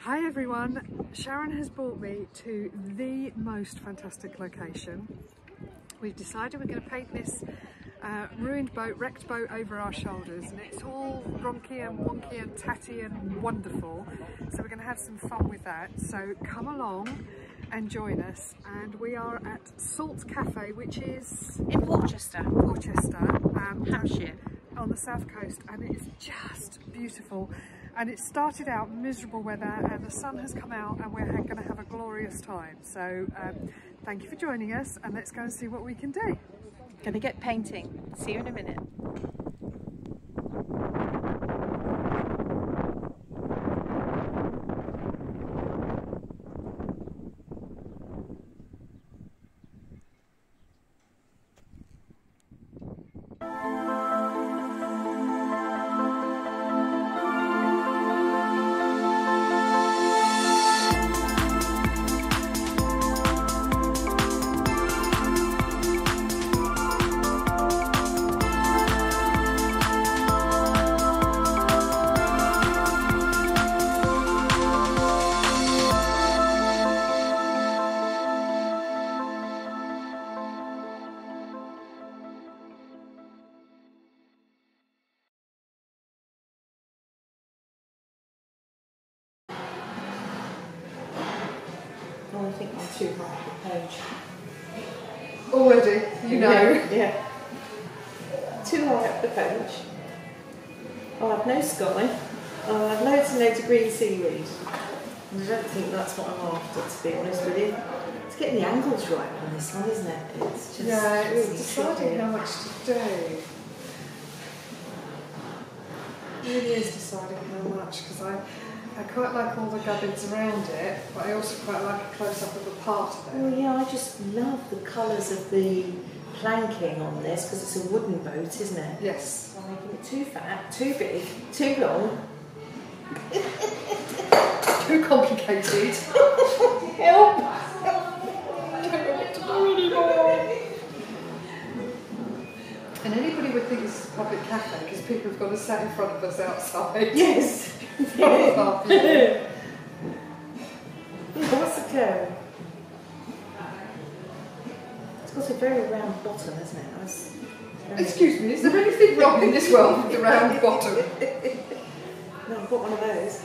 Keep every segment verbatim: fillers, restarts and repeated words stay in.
Hi everyone, Sharon has brought me to the most fantastic location. We've decided we're going to paint this uh, ruined boat, wrecked boat over our shoulders, and it's all ronky and wonky and tatty and wonderful, so we're going to have some fun with that. So come along and join us, and we are at Salt Cafe, which is in Worcester, Worcester, um, Hampshire, on the south coast, and it's just beautiful. And it started out miserable weather and the sun has come out and we're going to have a glorious time. So um, thank you for joining us, and let's go and see what we can do. Gonna get painting. See you in a minute. I think I'm too high up the page. Already, you know. Yeah, yeah. Too high up the page. I'll have no sky. I'll have loads and loads of green seaweed. And I don't think that's what I'm after, to be honest with you. It's getting the angles right on this one, isn't it? It's just yeah, it's really deciding tricky. how much to do. It really is deciding how much, because I, I quite like all the gubbins around it, but I also quite like a close-up of a part of it. Well, yeah, I just love the colours of the planking on this, because it's a wooden boat, isn't it? Yes. I'm making it too fat, too big, too long. Too complicated. Help! I don't know what to do anymore. And anybody would think this is a public cafe because people have got to sat in front of us outside. Yes. What's What's the curve? It's got a very round bottom, isn't it? That's very... Excuse me, is there anything wrong in this world with the round bottom? No, I've got one of those.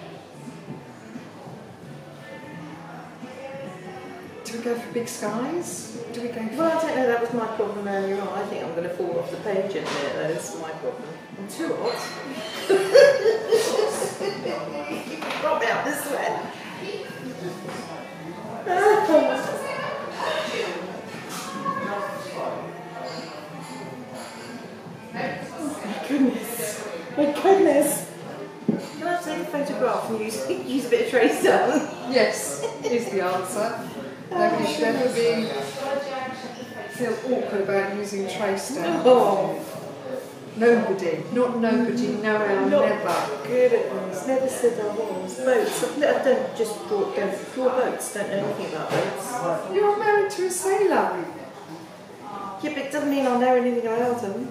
Do we go for big skies? Do we go for... Well, I don't know, that was my problem earlier on. I think I'm going to fall off the page in there, that's my problem. I'm too hot. Drop out this way. Oh my goodness. My goodness. Can I take a photograph and use, use a bit of trace down? Yes, is the answer. Nobody should ever be feel awkward about using trace down. Oh. Nobody, not nobody, no how, Not never. good at this. Never said I was. Boats. I don't just draw, don't draw boats. Don't know anything about boats. You're married to a sailor. Yeah, but it doesn't mean I know anything about them.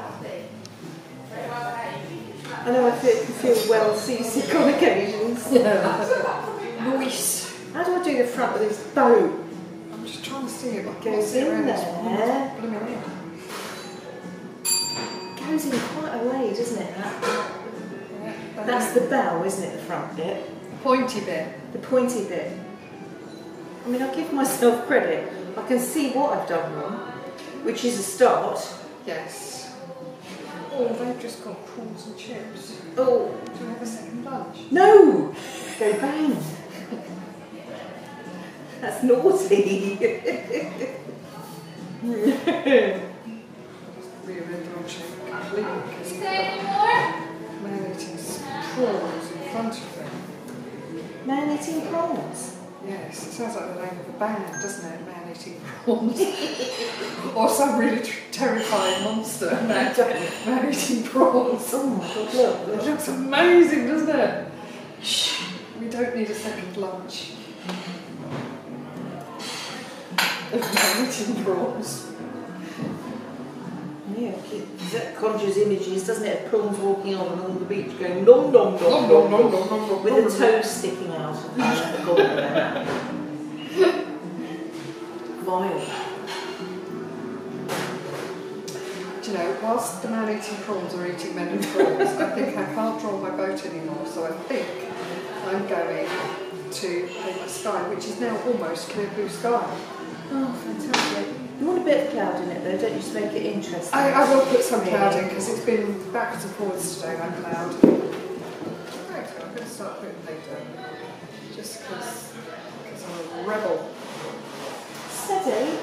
I know I feel, feel well seasick on occasions. Nice. How do I do the front of this boat? I'm just trying to see if I It can goes see in around this there. one. Blooming in. Goes in quite a way, doesn't it? That, Yeah, that's the bow, isn't it? The front bit. pointy bit. The pointy bit. I mean, I give myself credit. I can see what I've done wrong, which is a start. Yes. Oh, they've just got prawns and chips. Oh, Do you have a second lunch? no! Go bang! That's naughty. Rear end on shake completely because man eating prawns in front of them. Man eating prawns. Yes, it sounds like the name of a band, doesn't it? Man eating prawns. Or some really tr terrifying monster. Man, man eating prawns. Oh my god, look. It looks amazing, doesn't it? Shh. We don't need a second lunch. Man eating prawns. Yeah, that conjures images, doesn't it, of prawns walking on along the beach going nom nom nom nom nom nom with the toes sticking out. Vile. Do you know, whilst the man eating prawns are eating men and prawns, I think I can't draw my boat anymore, so I think I'm going to the sky, which is now almost clear blue sky. Oh, fantastic. You want a bit of cloud in it though, don't you, to make it interesting? I, I will put some cloud in because it's been backwards and forwards today, that cloud. Right, so I'm going to start putting paper just because I'm a rebel. Steady.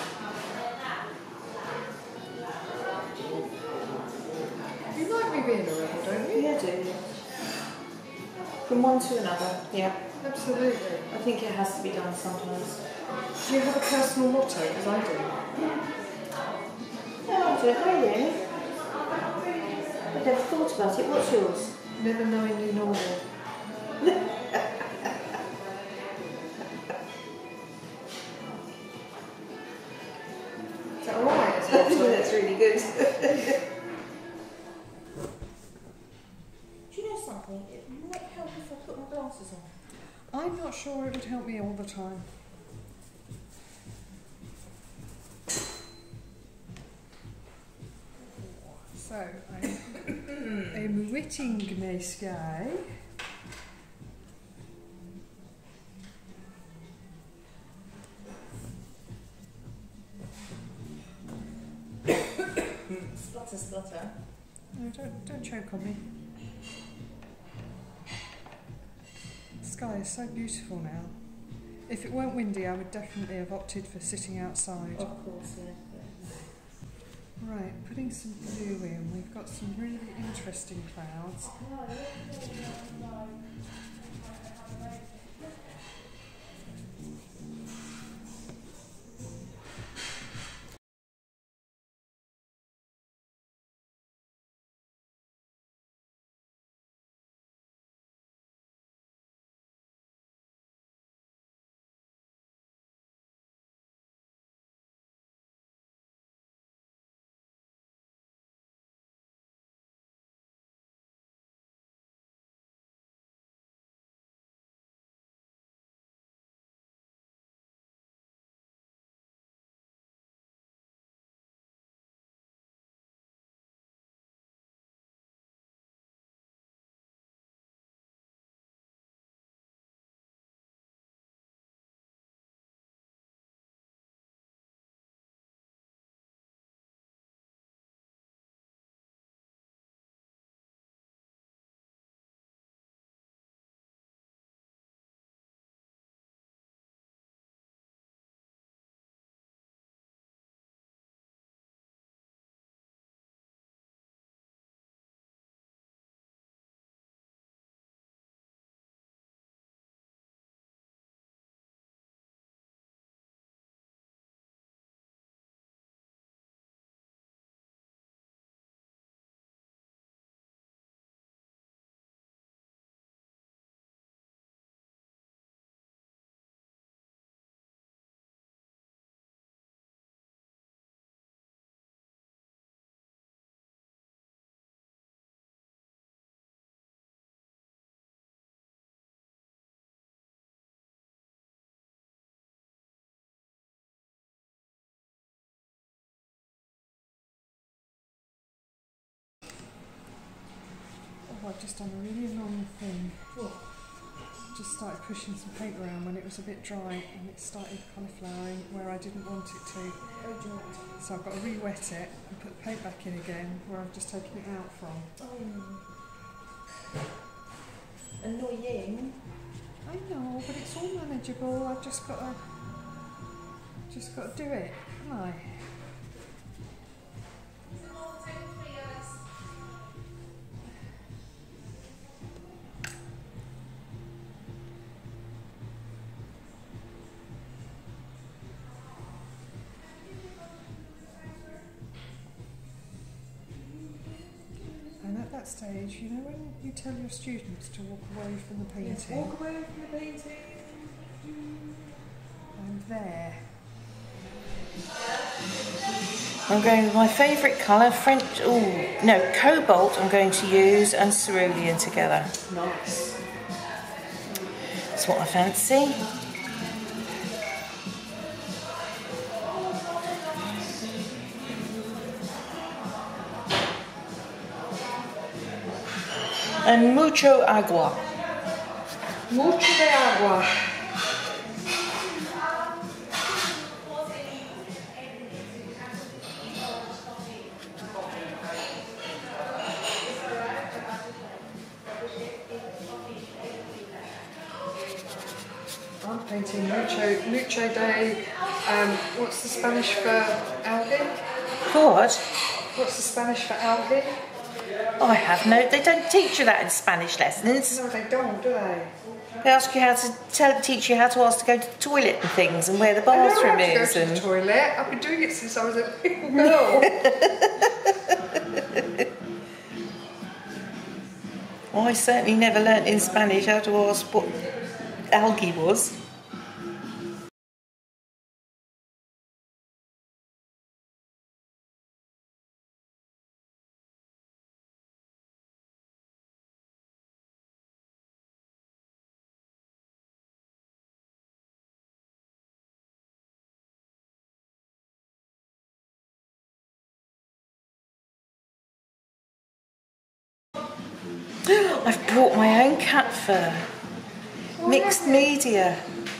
You like me being a rebel, don't you? Yeah, I do. From one to another, yeah. Absolutely. I think it has to be done sometimes. Do you have a personal motto? Because I do. No, I don't know really. I've never thought about it. What's yours? Never knowing you normal. Is that alright? I think that's really good. Do you know something? It might help if I put my glasses on. I'm not sure it would help me all the time. So, I'm, I'm wetting my sky. Splutter, splutter. No, don't, don't choke on me. The sky is so beautiful now. If it weren't windy, I would definitely have opted for sitting outside. Of course, yeah. Right, putting some blue in. We've got some really interesting clouds. Oh, I've just done a really annoying thing. What? Just started pushing some paint around when it was a bit dry and it started cauliflowering where I didn't want it to. Oh, do you want to? So I've got to re-wet it and put the paint back in again where I've just taken it out from. Oh. Annoying. I know, but it's all manageable. I've just got to, just got to do it, haven't I? And at that stage, you know when you tell your students to walk away from the painting? Yes, walk away from the painting. I'm there. I'm going with my favourite colour, French, oh no, cobalt I'm going to use and cerulean together. Nice. That's what I fancy. And mucho agua. Mucho de agua. I'm painting mucho, mucho de, um, what's the Spanish for algae? For what? What's the Spanish for algae? I have no, they don't teach you that in Spanish lessons. No, they don't, do they? They ask you how to tell, teach you how to ask to go to the toilet and things, and where the bathroom I know how is. to go to and the toilet. I've been doing it since I was a little girl. Well, I certainly never learnt in Spanish how to ask what algae was. I've brought my own cat fur. Mixed media.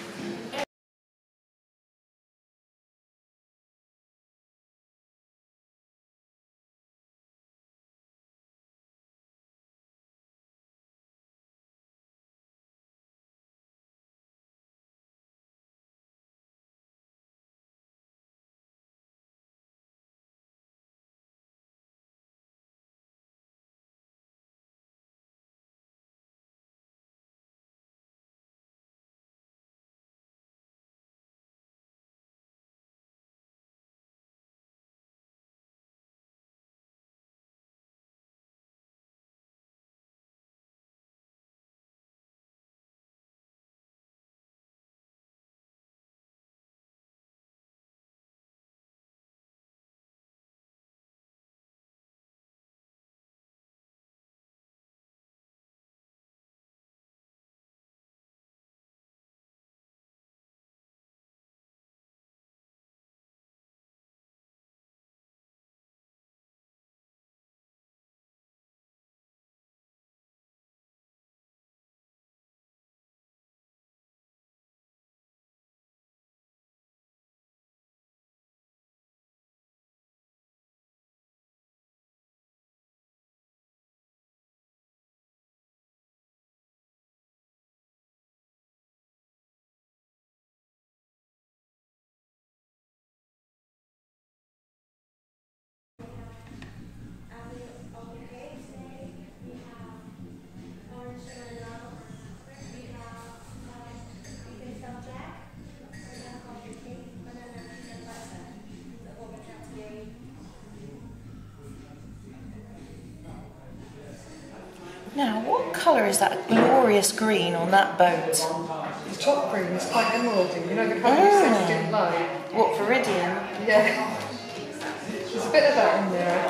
Now, what colour is that glorious green on that boat? The top green is quite emeraldy. You know the colour you said you didn't like? What, Viridian? Yeah. There's a bit of that in there, I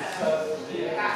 think.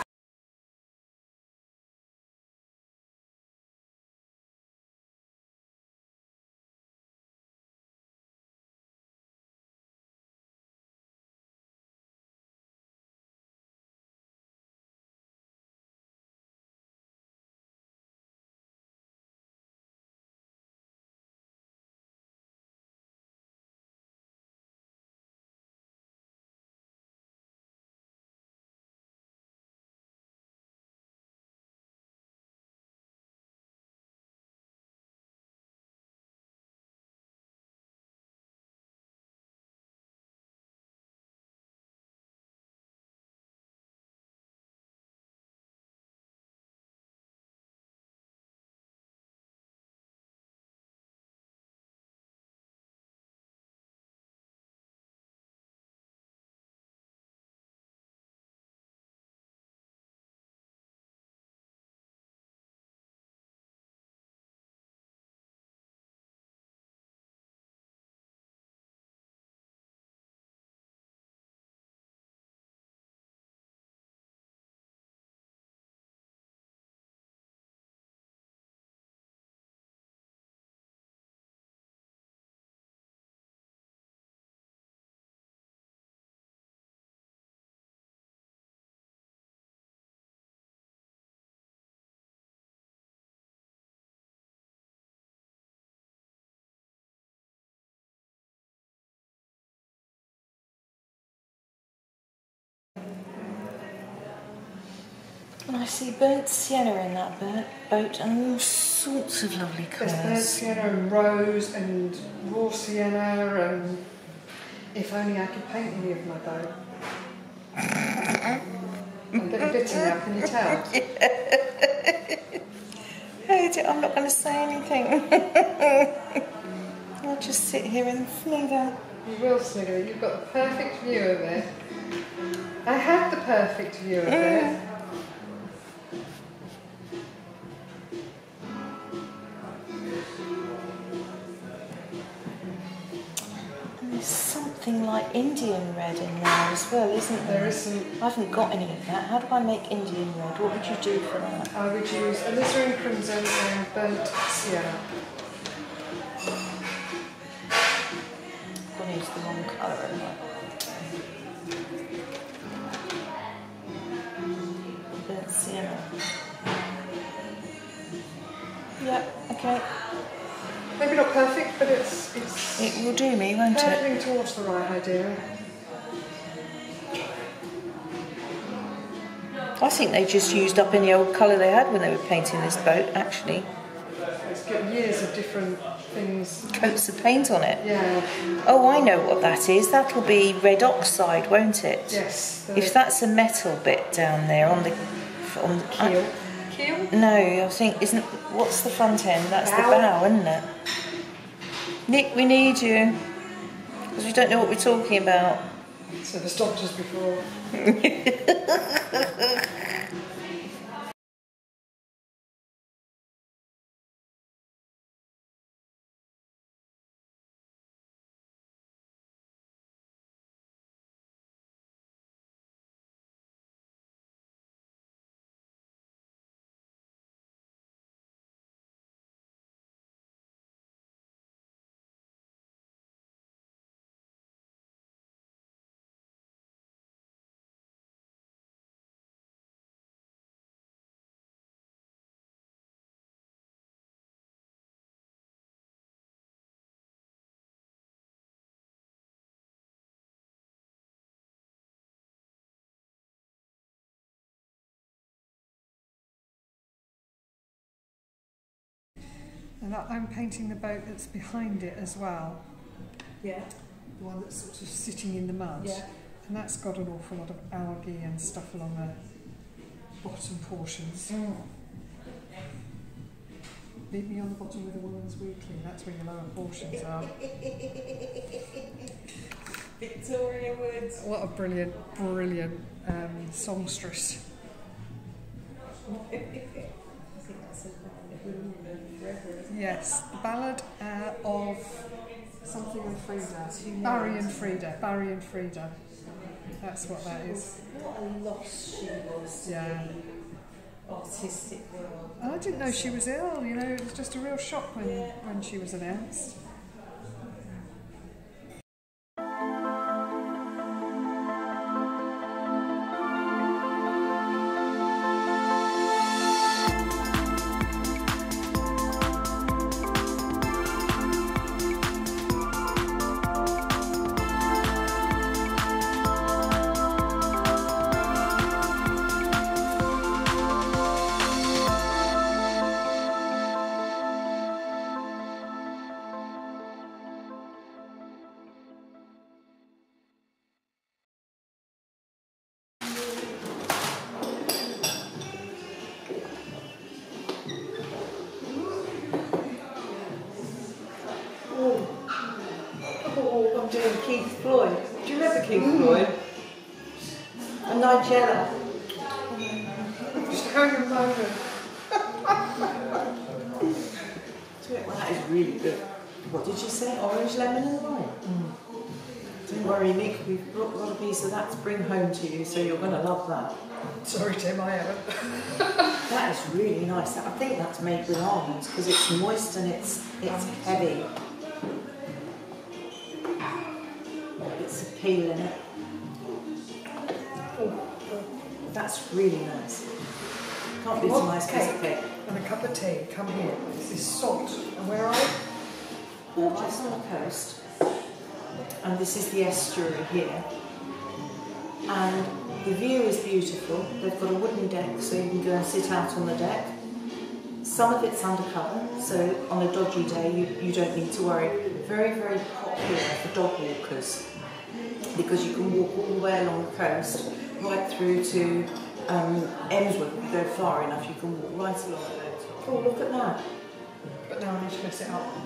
And I see burnt sienna in that burnt boat and all sorts of lovely colours. There's burnt sienna and rose and raw sienna, and if only I could paint any of my boat. I'm getting bitter now, can you tell? I'm not going to say anything. I'll just sit here and snigger. You will snigger. You've got the perfect view of it. I have the perfect view of it. Mm. And there's something like Indian red in there as well, isn't there? There isn't. I haven't got any of that. How do I make Indian red? What would you do for that? I would use alizarin crimson and burnt sienna. I'm going to use the wrong colour, haven't I? Burnt sienna. Yep, okay. Maybe not perfect, but it's it's It will do me, won't it? heading towards the right idea. I think they just used up any old colour they had when they were painting this boat, actually. It's got years of different things. Coats of paint on it. Yeah. Oh, I know what that is. That'll be red oxide, won't it? Yes. the- If that's a metal bit down there on the... On the Keel. Keel? No, I think, isn't... What's the front end? That's Bow. the bow, isn't it? Nick, we need you. Because we don't know what we're talking about. So the stopped us before. And I'm painting the boat that's behind it as well. Yeah. The one that's sort of sitting in the mud. Yeah. And that's got an awful lot of algae and stuff along the bottom portions. Mm. Meet me on the bottom with a Woman's Weekly, that's where your lower portions are. Victoria Woods. What a brilliant, brilliant um, songstress. I think that's a Yes, the ballad uh, of something and Frida. Barry and Frida. Barry and Frida. That's what that is. What a loss she was to Yeah. the artistic world. And I didn't know she was ill, you know, it was just a real shock when, Yeah. when she was announced. Oh, I'm doing Keith Floyd. Do you remember Keith mm. Floyd? And Nigella. Just hang a moment. That is really good. What did you say? Orange, lemon and wine? Mm. Don't worry, Nick, we've brought a little piece of that to bring home to you, so you're going to love that. Sorry, Tim, I haven't. That is really nice. I think that's made with almonds because it's moist and it's it's heavy. It's a peel in it. That's really nice. Can't beat a nice piece of cake. And a cup of tea. Come here. This is salt. And where are you? We're just on the coast. And this is the estuary here. And The view is beautiful. They've got a wooden deck so you can go and sit out on the deck. Some of it's undercover, so on a dodgy day you, you don't need to worry. Very, very popular for dog walkers because you can walk all the way along the coast right through to um, Emsworth. If you go far enough you can walk right along the coast. Oh, look at that. But now I need to mess it up.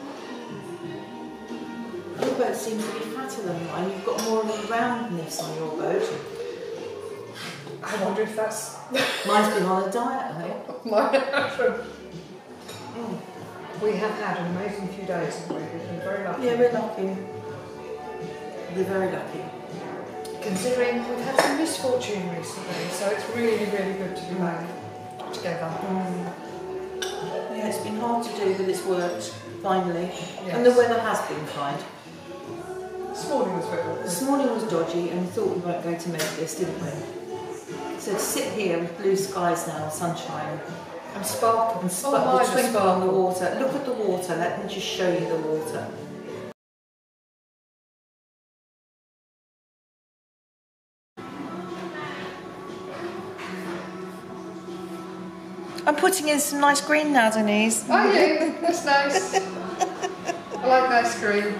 Your boat seems to be fatter than mine. You've got more of a roundness on your boat. I wonder if that's... Mine's been on a diet, though. Mine hasn't. Mm. We have had an amazing few days, haven't we? We've been very lucky. Yeah, we're lucky. We're very lucky. Considering we've had some misfortune recently, so it's really, really good to be back together. Mm. Yeah, it's been hard to do, but it's worked, finally. Yes. And the weather has been fine. This morning was very This morning was dodgy, and we thought we weren't going to make this, didn't we? So to sit here with blue skies now, sunshine, and sparkle, and sp- oh, the twinkle on the water. Look at the water. Let me just show you the water. I'm putting in some nice green now, Denise. Oh yeah, that's nice. I like nice green.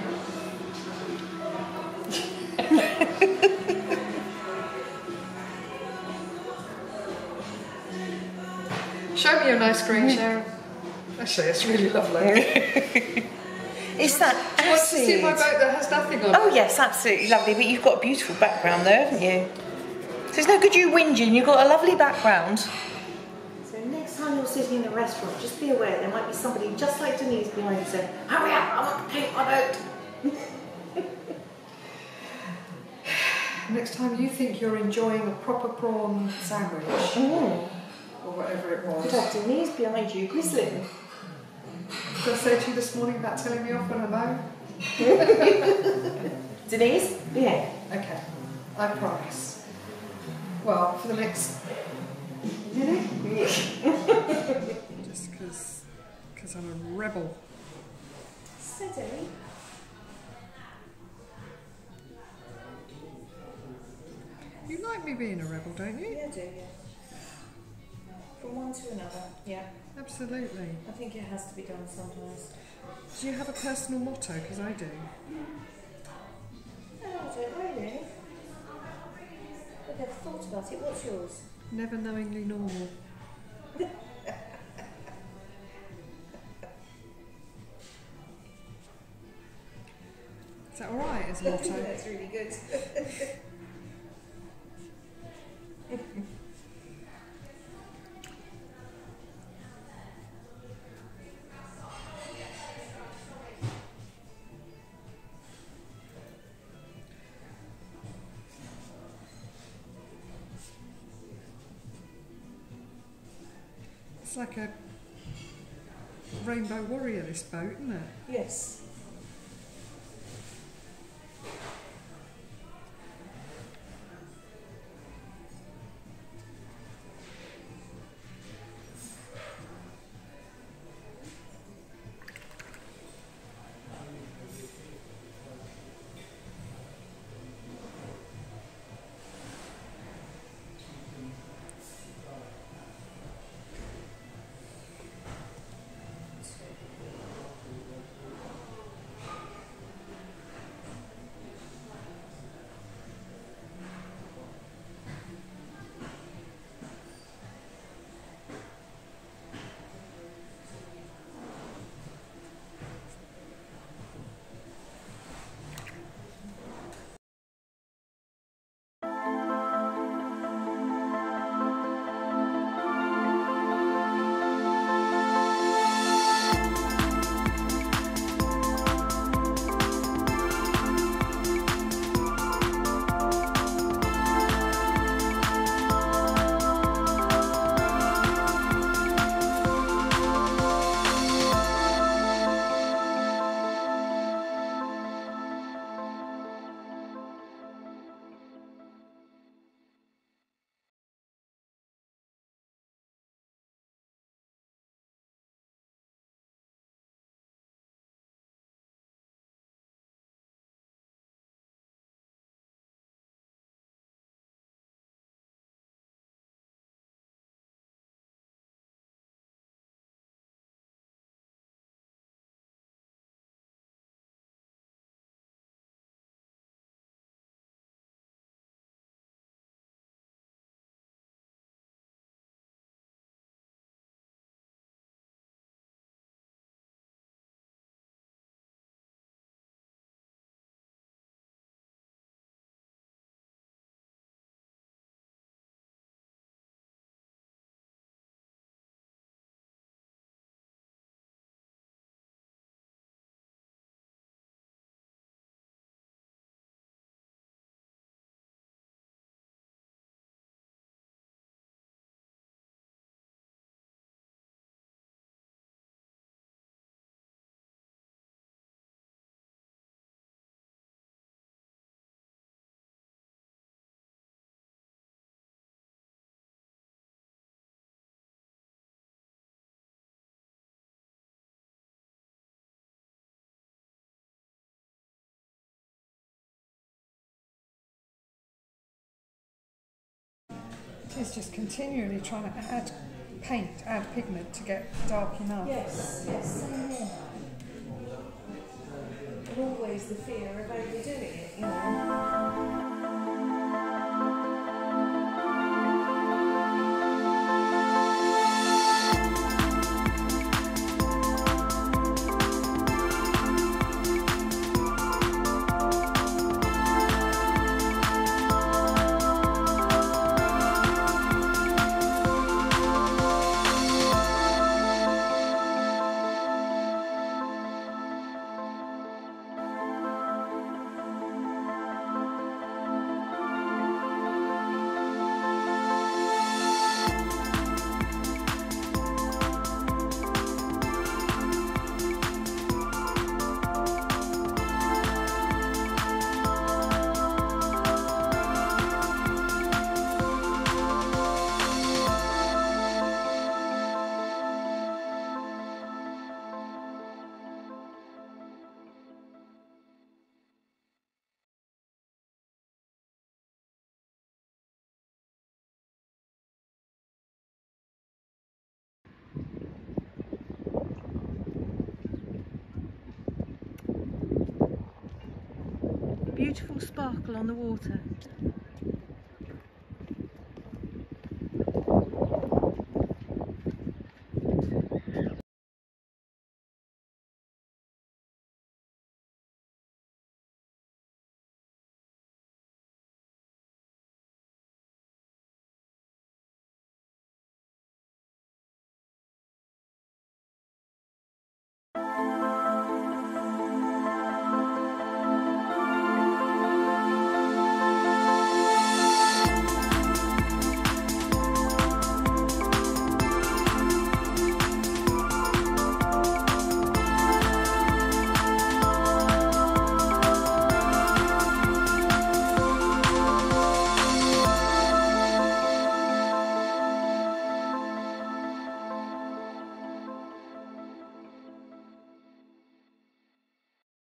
Show me your nice green, Sharon. Actually, it's really lovely. Is that Do you want to see my boat that has nothing on it? Oh yes, absolutely lovely. But you've got a beautiful background there, haven't you? So it's no good you whinging. You've got a lovely background. So next time you're sitting in a restaurant, just be aware there might be somebody just like Denise behind you saying, "Hurry up! I want to paint my boat." Next time you think you're enjoying a proper prawn sandwich, Mm. or whatever it was. Could have Denise behind you whistling. Did I say to you this morning about telling me off when I'm out? Denise? Yeah. Okay, I promise. Well, for the next minute. Just because because I'm a rebel. Steady. You like me being a rebel, don't you? Yeah, I do, yeah. From one to another, yeah. Absolutely. I think it has to be done sometimes. Do you have a personal motto? Because I do. No, I don't really. I've never thought about it. What's yours? Never knowingly normal. Is that alright as a motto? That's really good. It's like a rainbow warrior, this boat, isn't it? Yes. It is just continually trying to add paint, add pigment to get dark enough. Yes, yes, same here. But always the fear of overdoing it, you know. Beautiful sparkle on the water.